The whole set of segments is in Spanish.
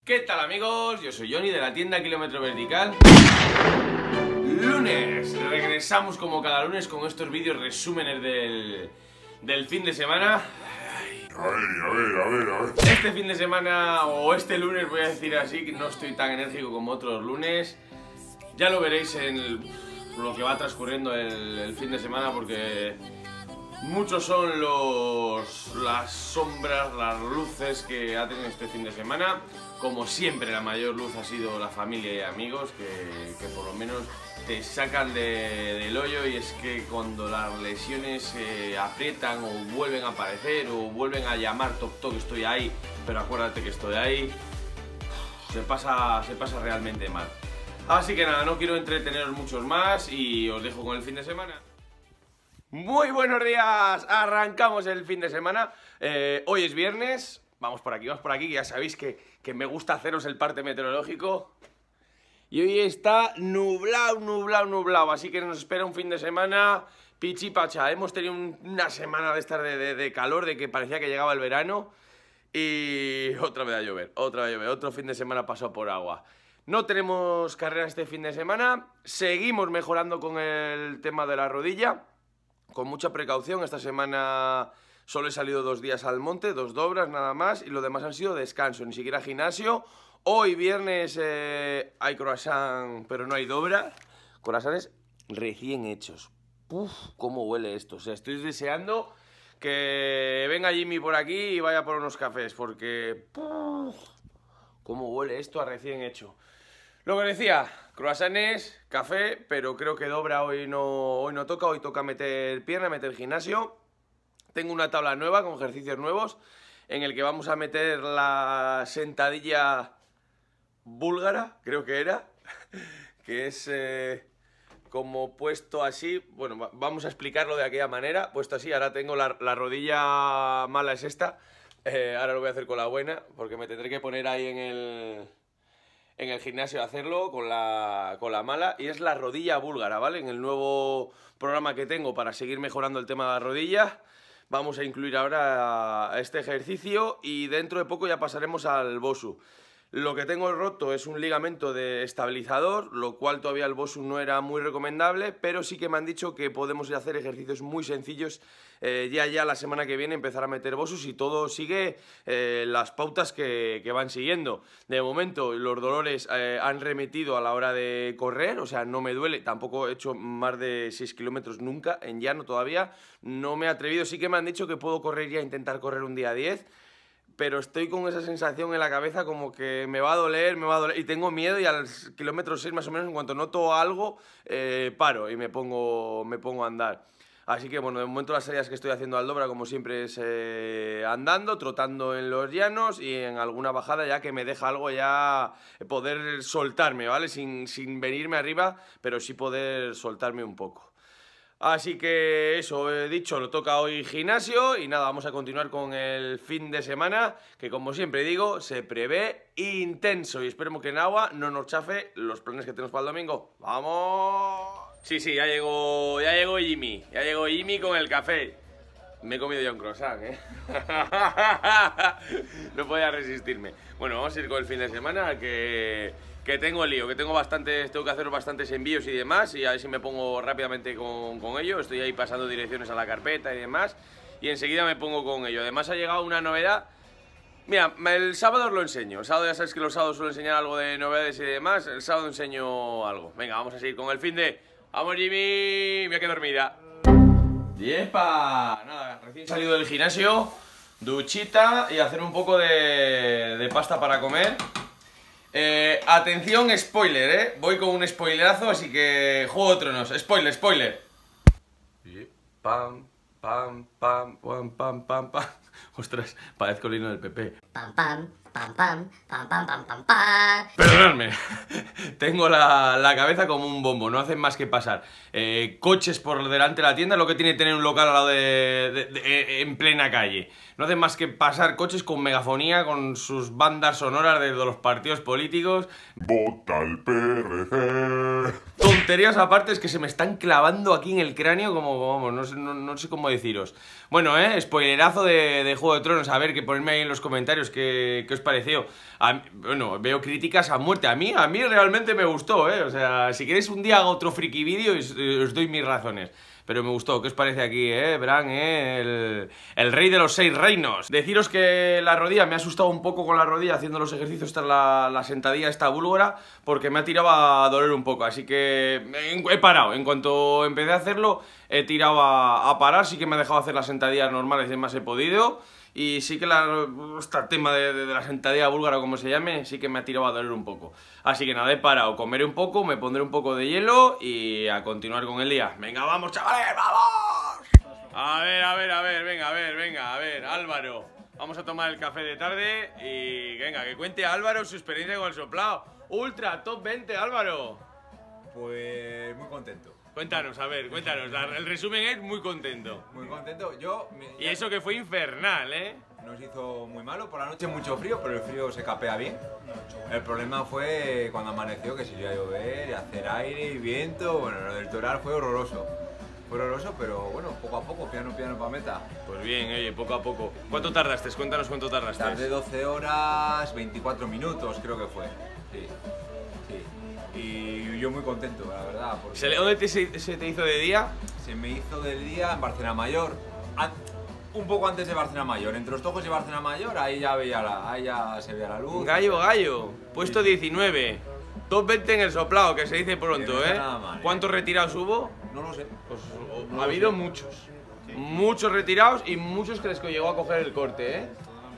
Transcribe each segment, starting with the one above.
¿Qué tal, amigos? Yo soy Johnny de la tienda Kilómetro Vertical. Lunes, regresamos como cada lunes con estos vídeos resúmenes del fin de semana. A ver. Este fin de semana, o este lunes voy a decir así, que no estoy tan enérgico como otros lunes. Ya lo veréis en lo que va transcurriendo el fin de semana, porque muchos son las sombras, las luces que ha tenido este fin de semana. Como siempre, la mayor luz ha sido la familia y amigos, que por lo menos te sacan del hoyo. Y es que cuando las lesiones se aprietan o vuelven a aparecer o vuelven a llamar toc, estoy ahí, pero acuérdate que estoy ahí, se pasa realmente mal. Así que nada, no quiero entreteneros muchos más y os dejo con el fin de semana. Muy buenos días, arrancamos el fin de semana. Hoy es viernes. Vamos por aquí, que ya sabéis que me gusta haceros el parte meteorológico. Y hoy está nublado, así que nos espera un fin de semana pichipacha. Hemos tenido una semana de estar de calor, de que parecía que llegaba el verano. Y otra vez a llover, otro fin de semana pasó por agua. No tenemos carrera este fin de semana, seguimos mejorando con el tema de la rodilla, con mucha precaución. Esta semana solo he salido 2 días al monte, 2 dobras nada más, y lo demás han sido descanso, ni siquiera gimnasio. Hoy viernes hay croissant, pero no hay dobra. Croissants recién hechos. Uf, cómo huele esto. O sea, estoy deseando que venga Jimmy por aquí y vaya por unos cafés, porque uf, cómo huele esto a recién hecho. Lo que decía, croissants, café, pero creo que dobra hoy no toca. Hoy toca meter pierna, meter gimnasio. Tengo una tabla nueva con ejercicios nuevos en el que vamos a meter la sentadilla búlgara, creo que era, que es como puesto así. Bueno, vamos a explicarlo de aquella manera. Puesto así, ahora tengo la rodilla mala, es esta. Ahora lo voy a hacer con la buena, porque me tendré que poner ahí en el gimnasio a hacerlo con la mala. Y es la rodilla búlgara, ¿vale? En el nuevo programa que tengo para seguir mejorando el tema de la rodilla, vamos a incluir ahora este ejercicio y dentro de poco ya pasaremos al Bosu. Lo que tengo roto es un ligamento de estabilizador, lo cual todavía el Bosu no era muy recomendable, pero sí que me han dicho que podemos hacer ejercicios muy sencillos. Ya la semana que viene empezar a meter Bosus y todo sigue las pautas que van siguiendo. De momento los dolores han remitido a la hora de correr, o sea, no me duele. Tampoco he hecho más de 6 kilómetros nunca, en llano todavía. No me he atrevido, sí que me han dicho que puedo correr ya, intentar correr un día 10. Pero estoy con esa sensación en la cabeza como que me va a doler, y tengo miedo, y al kilómetro 6 más o menos, en cuanto noto algo, paro y me pongo a andar. Así que bueno, de momento las salidas que estoy haciendo al dobra, como siempre, es andando, trotando en los llanos y en alguna bajada ya que me deja algo, ya poder soltarme, ¿vale? Sin venirme arriba, pero sí poder soltarme un poco. Así que eso, he dicho, lo toca hoy gimnasio y nada, vamos a continuar con el fin de semana, que como siempre digo, se prevé intenso y esperemos que en agua no nos chafe los planes que tenemos para el domingo. ¡Vamos! Sí, ya llegó Jimmy, con el café. Me he comido ya un croissant, No podía resistirme. Bueno, vamos a ir con el fin de semana, que tengo lío, tengo que hacer bastantes envíos y demás, y a ver si me pongo rápidamente con ello. Estoy ahí pasando direcciones a la carpeta y demás, y enseguida me pongo con ello. Además ha llegado una novedad. Mira, el sábado os lo enseño. El sábado ya sabes que los sábados suelo enseñar algo de novedades y demás. El sábado enseño algo. Venga, vamos a seguir con el fin de... ¡Vamos, Jimmy! Mira que dormida. ¡Yepa! Nada, recién salido del gimnasio, duchita y hacer un poco de pasta para comer. Atención, spoiler, voy con un spoilerazo, así que Juego de Tronos, spoiler. Y pam. Ostras, parezco el himno del PP. Pam. Perdonadme, tengo la cabeza como un bombo, no hacen más que pasar coches por delante de la tienda, lo que tiene tener un local al lado en plena calle. No hacen más que pasar coches con megafonía, con sus bandas sonoras de los partidos políticos. ¡Vota al PRC! tonterías aparte, es que se me están clavando aquí en el cráneo como, vamos, no sé cómo deciros. Bueno, spoilerazo de Juego de Tronos, a ver, que ponedme ahí en los comentarios qué os pareció. Bueno, veo críticas a muerte, a mí realmente me gustó, o sea, si queréis un día hago otro friki vídeo y os doy mis razones. Pero me gustó, ¿qué os parece aquí, Bran, el rey de los 6 reinos? Deciros que la rodilla, me ha asustado un poco con la rodilla haciendo los ejercicios tras la sentadilla esta búlgara, porque me ha tirado a doler un poco, así que he parado. En cuanto empecé a hacerlo, he tirado a parar, sí que me ha dejado hacer las sentadillas normales y más he podido. Y sí que este tema de la sentadilla búlgara, como se llame, sí que me ha tirado a doler un poco. Así que nada, he parado, comeré un poco, me pondré un poco de hielo y a continuar con el día. ¡Venga, vamos, chavales, vamos! A ver, venga, Álvaro. Vamos a tomar el café de tarde y venga, que cuente Álvaro su experiencia con el soplado. Ultra, top 20, Álvaro. Pues muy contento. Cuéntanos, a ver, cuéntanos. El resumen es muy contento. Muy contento. Y eso que fue infernal, Nos hizo muy malo, por la noche mucho frío, pero el frío se capea bien. El problema fue cuando amaneció, que se iba a llover, y hacer aire y viento. Bueno, lo del Toral fue horroroso. Fue horroroso, pero bueno, poco a poco, piano pa' meta. Pues bien, oye, poco a poco. ¿Cuánto tardaste? Cuéntanos cuánto tardaste. Tardé 12 horas, 24 minutos creo que fue. Sí. Y yo muy contento, la verdad. ¿Dónde se te hizo de día? Se me hizo del día en Barcelona Mayor. Un poco antes de Barcelona Mayor, entre los Tojos y Barcelona Mayor, ahí ya se veía la luz. Gallo, puesto 19. Top 20 en el soplado, que se dice pronto, Nada mal, ¿Cuántos retirados hubo? No lo sé. Pues ha habido muchos. Sí. Muchos retirados y muchos que les llegó a coger el corte,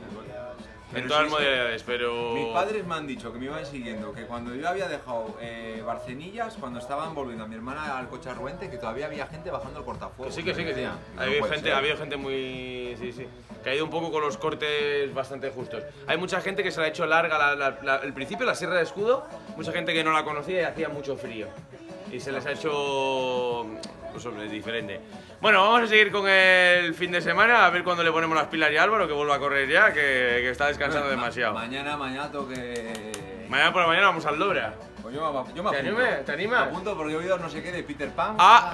En todas las modalidades, pero... Mis padres me han dicho que me iban siguiendo, que cuando yo había dejado Barcenillas, cuando estaban volviendo a mi hermana al coche Arruente, que todavía había gente bajando el cortafuegos. Sí. Ha habido gente muy... Sí. Que ha ido un poco con los cortes bastante justos. Hay mucha gente que se la ha hecho larga el principio, la Sierra de Escudo, mucha gente que no la conocía y hacía mucho frío. Y se les ha hecho... pues hombre, diferente. Bueno, vamos a seguir con el fin de semana, a ver cuándo le ponemos las pilas ya a Álvaro, que vuelva a correr ya, que está descansando demasiado. Mañana tengo que... Mañana por la mañana vamos al Dobra. Pues yo me apunto. ¿Te animas? Me apunto porque he oído no sé qué de Peter Pan.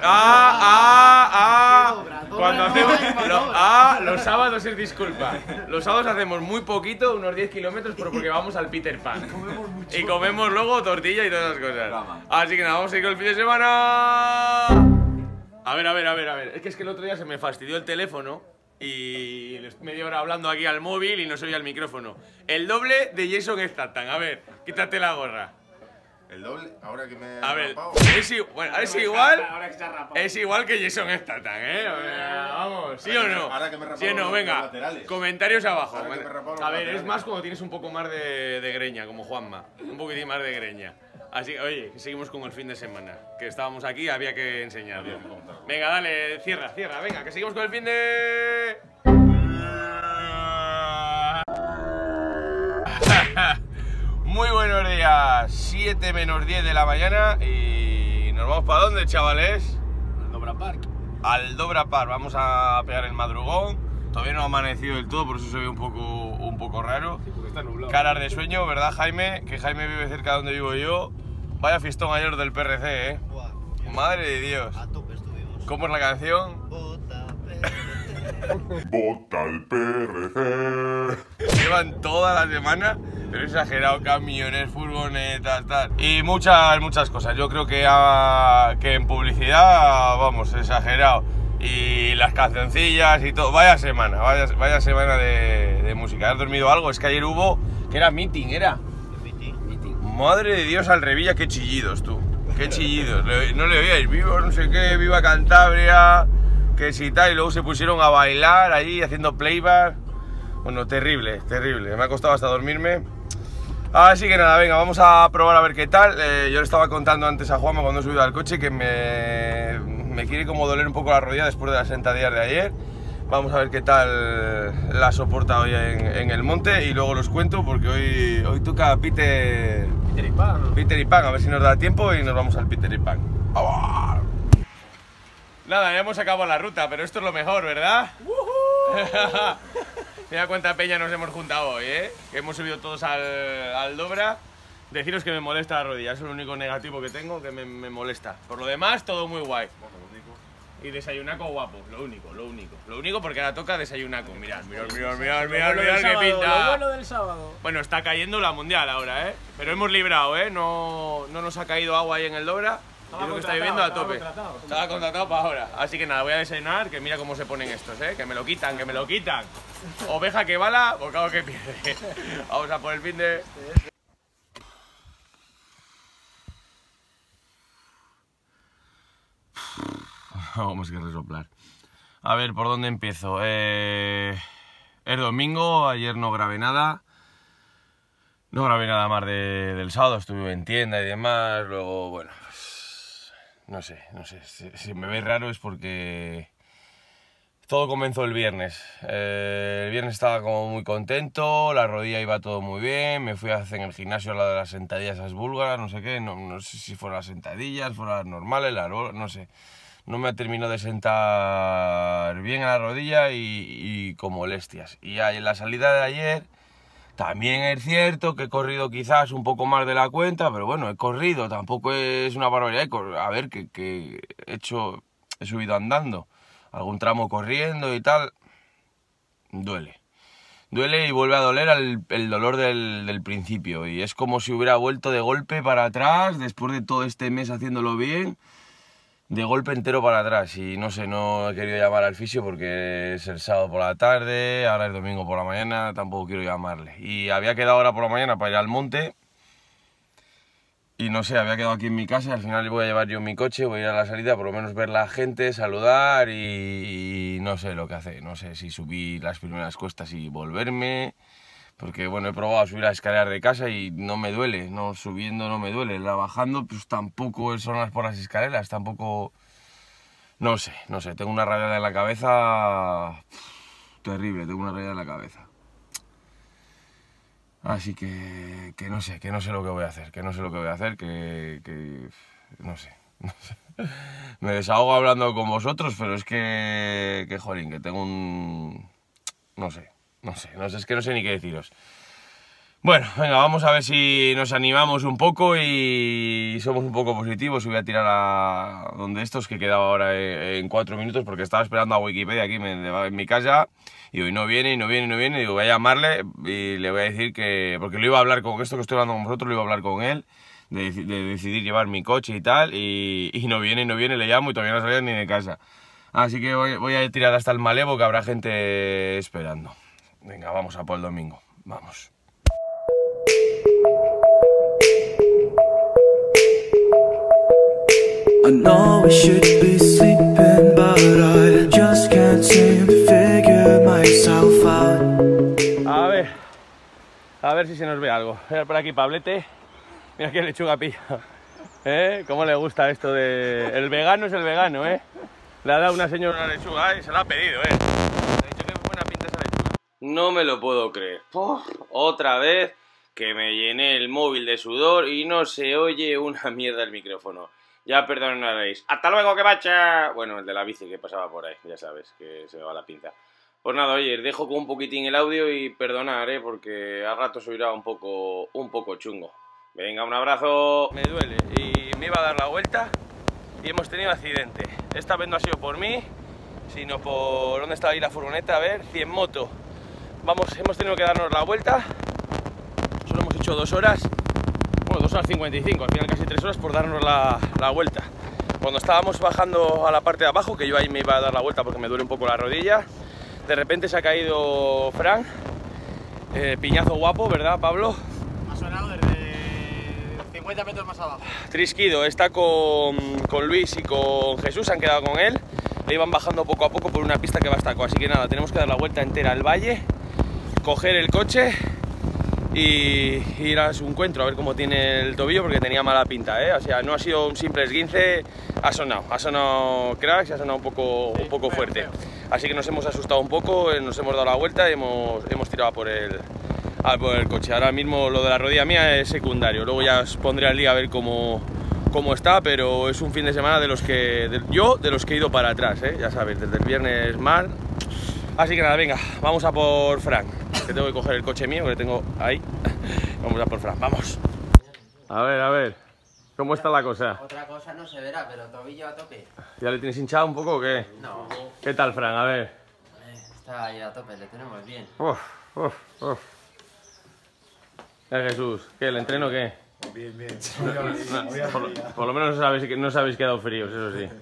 Cuando hacemos... los sábados es disculpa. Los sábados hacemos muy poquito, unos 10 kilómetros, pero porque vamos al Peter Pan. Y comemos luego tortilla y todas esas cosas. Así que nada, vamos a ir con el fin de semana. A ver. Es que el otro día se me fastidió el teléfono y media hora hablando aquí al móvil y no se oía el micrófono. El doble de Jason Statham. A ver, quítate la gorra. ¿El doble? Ahora que me a ver, rapado. es igual que Jason Statham, vamos, ¿sí o no? Ahora que me he rapado ¿Sí o no? los Venga, laterales. comentarios abajo. Ahora que me he rapado los A ver, es laterales. más cuando tienes un poco más de greña, como Juanma. Un poquitín más de greña. Así que, oye, seguimos con el fin de semana. Que estábamos aquí, había que enseñarlo. Venga, dale, cierra. Venga, que seguimos con el fin de... Muy buenos días, 7 menos 10 de la mañana y nos vamos ¿para dónde, chavales? Al Dobra Park. Al Dobra Park, vamos a pegar el madrugón. Todavía no ha amanecido del todo, por eso se ve un poco raro. Sí, porque está nublado. Caras de sueño, ¿verdad, Jaime? Que Jaime vive cerca de donde vivo yo. Vaya fiestón ayer del PRC, Buah, Madre de Dios. a tope estuvimos. ¿Cómo es la canción? Bota, PRC. Vota el PRC. Llevan toda la semana, pero exagerado, camiones, furgonetas, tal. Y muchas cosas. Yo creo que en publicidad, vamos, exagerado. Y las cancioncillas y todo. Vaya semana de música. ¿Has dormido algo? Es que ayer hubo, que era meeting, ¿era? Madre de Dios, al Revilla, qué chillidos, tú. Qué chillidos. No le oíais, viva no sé qué, viva Cantabria, que si tal. Y luego se pusieron a bailar ahí, haciendo playback. Bueno, terrible. Me ha costado hasta dormirme. Así que nada, venga, vamos a probar a ver qué tal. Yo le estaba contando antes a Juanma cuando he subido al coche que me quiere como doler un poco la rodilla después de las sentadillas de ayer. Vamos a ver qué tal la soporta hoy en el monte y luego los cuento porque hoy toca Peter y Pan, a ver si nos da tiempo y nos vamos al Peter y Pan. ¡Vamos! Nada, ya hemos acabado la ruta, pero esto es lo mejor, ¿verdad? Mira cuánta peña nos hemos juntado hoy, Que hemos subido todos al Dobra. Deciros que me molesta la rodilla, eso es lo único negativo que tengo, que me molesta. Por lo demás, todo muy guay. Y desayunaco guapo, lo único porque ahora toca desayunaco. Mirad qué pinta. Lo bueno del sábado. Bueno, está cayendo la mundial ahora, pero hemos librado, no nos ha caído agua ahí en el Dobra. Y lo que está lloviendo a tope. Estaba contratado para ahora. Así que nada, voy a desayunar, que mira cómo se ponen estos, que me lo quitan. Oveja que bala, bocado que pierde. Vamos a por el fin de... Vamos que resoplar. A ver, ¿por dónde empiezo? Es domingo, ayer no grabé nada. No grabé nada más del sábado, estuve en tienda y demás. Luego, bueno, pues, no sé. Si me veis raro es porque todo comenzó el viernes. El viernes estaba como muy contento, la rodilla iba todo muy bien. Me fui a hacer en el gimnasio la de las sentadillas esas búlgaras, no sé qué. No sé si fueron las sentadillas, fueron las normales, no sé. No me terminó de sentar bien a la rodilla y con molestias. Y en la salida de ayer también es cierto que he corrido quizás un poco más de la cuenta, pero bueno, he corrido, tampoco es una barbaridad. A ver, que he subido andando, algún tramo corriendo y tal. Duele y vuelve a doler el dolor del principio. Y es como si hubiera vuelto de golpe para atrás, después de todo este mes haciéndolo bien. De golpe entero para atrás y no sé, no he querido llamar al fisio porque es el sábado por la tarde, ahora es domingo por la mañana, tampoco quiero llamarle. Y había quedado ahora por la mañana para ir al monte y no sé, había quedado aquí en mi casa y al final voy a llevar yo mi coche, voy a ir a la salida, por lo menos ver la gente, saludar y no sé lo que hace, no sé si subir las primeras cuestas y volverme. Porque bueno, he probado a subir las escaleras de casa y no me duele, no subiendo no me duele, la bajando pues tampoco son las por las escaleras, tampoco... No sé, tengo una rayada en la cabeza terrible, tengo una rayada en la cabeza. Así que no sé lo que voy a hacer, que no sé. Me desahogo hablando con vosotros, pero es que jolín, que tengo un... No sé, es que no sé ni qué deciros. Bueno, venga, vamos a ver si nos animamos un poco y somos un poco positivos. Y voy a tirar a donde estos que he quedado ahora en 4 minutos porque estaba esperando a Wikipedia aquí en mi casa y hoy no viene. Y digo, voy a llamarle y le voy a decir que... Porque lo iba a hablar con esto que estoy hablando con vosotros, lo iba a hablar con él de decidir llevar mi coche y tal y no viene, le llamo y todavía no salía ni de casa. Así que voy a tirar hasta el Malevo que habrá gente esperando. Venga, vamos a por el domingo. Vamos. I know I should be sleeping, but I just can't seem to figure myself out. A ver si se nos ve algo. Mira por aquí Pablete. Mira qué lechuga pilla. ¿Cómo le gusta esto de... El vegano es el vegano, Le ha dado una señora una lechuga y se la ha pedido, Le ha dicho que buena pinta esa lechuga. No me lo puedo creer. Otra vez que me llené el móvil de sudor y no se oye una mierda el micrófono. Ya perdonaréis. ¡Hasta luego, que bacha! Bueno, el de la bici que pasaba por ahí, ya sabes, que se me va la pinza. Pues nada, oye, dejo con un poquitín el audio y perdonad, porque a rato se oirá un poco chungo. Venga, un abrazo. Me duele y me iba a dar la vuelta y hemos tenido accidente. Esta vez no ha sido por mí, sino por... ¿Dónde estaba ahí la furgoneta? A ver, 100 moto. Hemos tenido que darnos la vuelta. Solo hemos hecho 2 horas. Bueno, 2 horas 55, al final casi 3 horas por darnos la vuelta. Cuando estábamos bajando a la parte de abajo, que yo ahí me iba a dar la vuelta porque me duele un poco la rodilla, de repente se ha caído Fran, piñazo guapo, ¿verdad, Pablo? Ha sonado desde 50 metros más abajo. Trisquido, está con Luis y con Jesús, han quedado con él, le iban bajando poco a poco por una pista que va hasta Taco, así que nada, tenemos que dar la vuelta entera al valle, coger el coche y ir a su encuentro a ver cómo tiene el tobillo porque tenía mala pinta, O sea, no ha sido un simple esguince, ha sonado cracks y ha sonado un poco fuerte. Así que nos hemos asustado un poco, nos hemos dado la vuelta y hemos tirado por el coche. Ahora mismo lo de la rodilla mía es secundario, luego ya os pondré al día a ver cómo está, pero es un fin de semana de los que he ido para atrás, ya sabéis, desde el viernes mal. Así que nada, venga, vamos a por Fran, que tengo que coger el coche mío, que lo tengo ahí. Vamos a por Fran, vamos. A ver. ¿Cómo está la cosa? Otra cosa no se verá, pero tobillo a tope. ¿Ya le tienes hinchado un poco o qué? No, ¿Qué tal, Fran? A ver. está ahí a tope, le tenemos bien. Uf. Jesús, ¿qué? ¿El entreno qué? Bien. Por lo menos no os habéis quedado fríos, eso sí.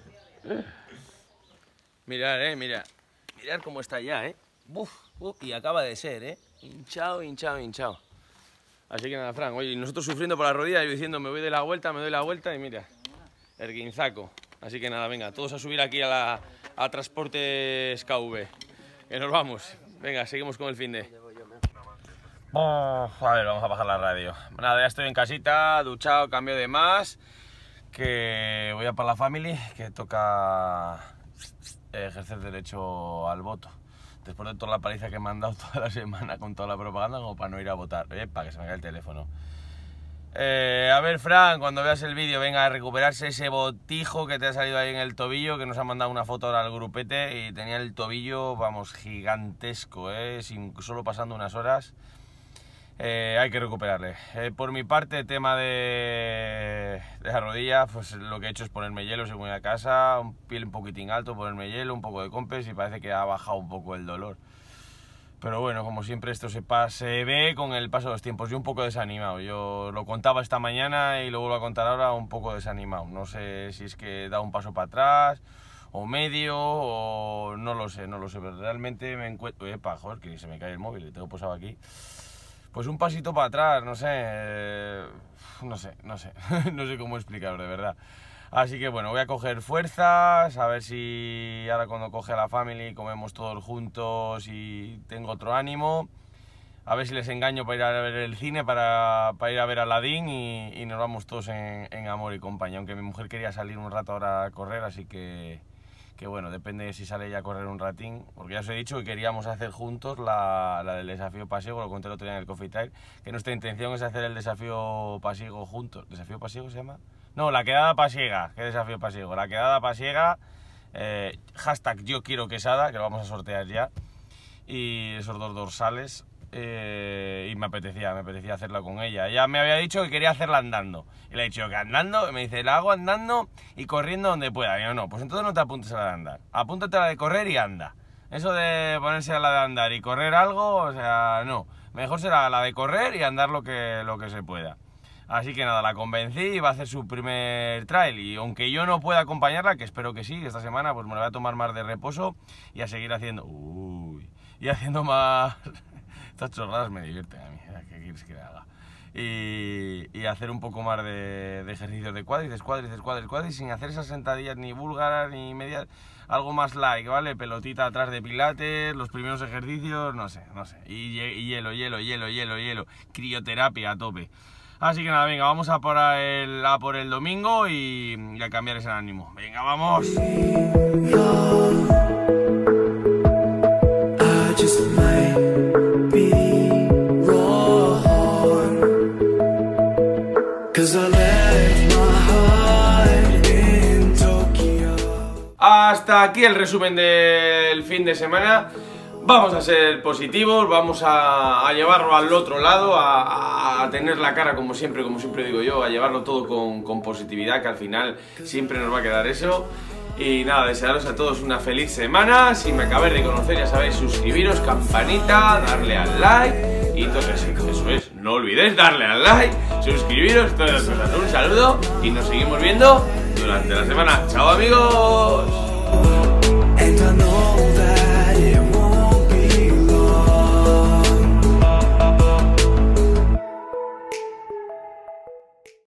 Mirad, mirad. Mirad cómo está ya, y acaba de ser, hinchado. Así que nada, Fran, oye, nosotros sufriendo por la rodilla, yo diciendo me doy la vuelta y mira, el guinzaco. Así que nada, venga, todos a subir aquí a Transportes KV. Que nos vamos. Venga, seguimos con el finde. A ver, vamos a bajar la radio. Nada, ya estoy en casita, duchado, cambio de más. Que voy a para la family, que toca ejercer derecho al voto. Después de toda la paliza que me han dado toda la semana con toda la propaganda, como para no ir a votar. Para que se me caiga el teléfono. A ver, Fran, cuando veas el vídeo, venga a recuperarse ese botijo que te ha salido ahí en el tobillo, que nos ha mandado una foto ahora al grupete y tenía el tobillo, vamos, gigantesco, solo pasando unas horas. Hay que recuperarle. Por mi parte, tema de la rodilla, pues lo que he hecho es ponerme hielo según a casa, un piel un poquitín alto, ponerme hielo, un poco de compes y parece que ha bajado un poco el dolor. Pero bueno, como siempre esto se ve con el paso de los tiempos. Yo un poco desanimado, yo lo contaba esta mañana y lo vuelvo a contar ahora un poco desanimado. No sé si es que da un paso para atrás o medio o no lo sé, pero realmente me encuentro... joder, que se me cae el móvil, le tengo posado aquí. Pues un pasito para atrás, no sé no sé cómo explicar de verdad. Así que bueno, voy a coger fuerzas, a ver si ahora cuando coge a la family comemos todos juntos y tengo otro ánimo. A ver si les engaño para ir a ver el cine, para ir a ver a Aladdin y nos vamos todos en amor y compañía. Aunque mi mujer quería salir un rato ahora a correr, así que bueno, depende de si sale ella a correr un ratín, porque ya os he dicho que queríamos hacer juntos la del desafío pasiego, lo conté el otro día en el Coffee Time, que nuestra intención es hacer el desafío pasiego juntos. ¿Desafío pasiego se llama? No, la quedada pasiega. ¿Qué desafío pasiego? La quedada pasiega, hashtag yo quiero quesada, que lo vamos a sortear ya, y esos 2 dorsales. Y me apetecía hacerla con ella. Ella me había dicho que quería hacerla andando y le he dicho que andando, y me dice, la hago andando y corriendo donde pueda. Y yo, no, pues entonces no te apuntes a la de andar, apúntate a la de correr y anda. Eso de ponerse a la de andar y correr algo, o sea, no, mejor será la de correr y andar lo que se pueda. Así que nada, la convencí y va a hacer su primer trail, y aunque yo no pueda acompañarla, que espero que sí, esta semana pues me la voy a tomar más de reposo y a seguir haciendo haciendo más. Estas chorradas me divierten a mí, ¿qué quieres que haga? Y hacer un poco más de ejercicios de cuádriceps, sin hacer esas sentadillas ni búlgaras ni medias, algo más light, ¿vale? Pelotita atrás de pilates, los primeros ejercicios, no sé. Y hielo, crioterapia a tope. Así que nada, venga, vamos a por el domingo y a cambiar ese ánimo. Venga, vamos. Hasta aquí el resumen del fin de semana. Vamos a ser positivos, vamos a llevarlo al otro lado, a tener la cara como siempre digo yo, a llevarlo todo con positividad, que al final siempre nos va a quedar eso. Y nada, desearos a todos una feliz semana. Si me acabáis de conocer, ya sabéis, suscribiros, campanita, darle al like y todo eso es, no olvidéis darle al like, suscribiros, todas las cosas. Un saludo y nos seguimos viendo durante la semana. ¡Chao, amigos!